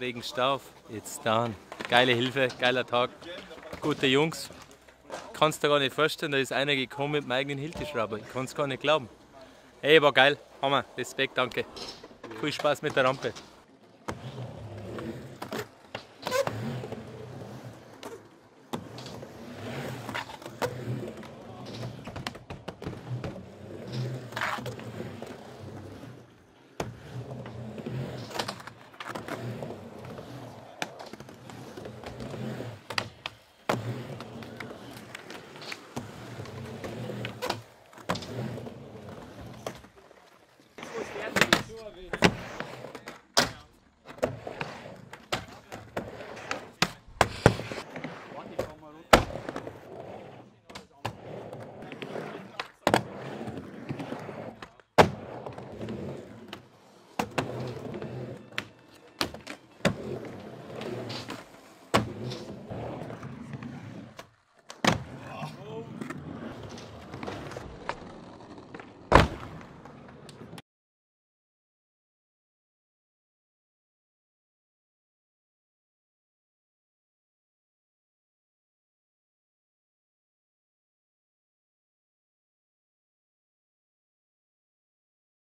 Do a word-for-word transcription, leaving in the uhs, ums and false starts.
Regen Stauf, jetzt da. Geile Hilfe, geiler Tag, gute Jungs. Kannst dir gar nicht vorstellen, da ist einer gekommen mit dem eigenen Hilteschrauber. Ich kann es gar nicht glauben. Hey, war geil, Hammer, Respekt, danke. Viel Spaß mit der Rampe.